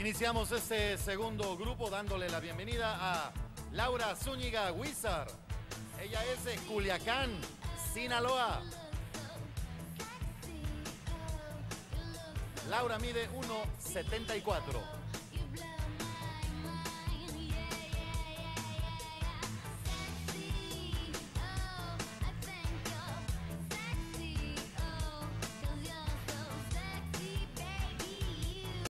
Iniciamos este segundo grupo dándole la bienvenida a Laura Zúñiga Huizar. Ella es de Culiacán, Sinaloa. Laura mide 1,74.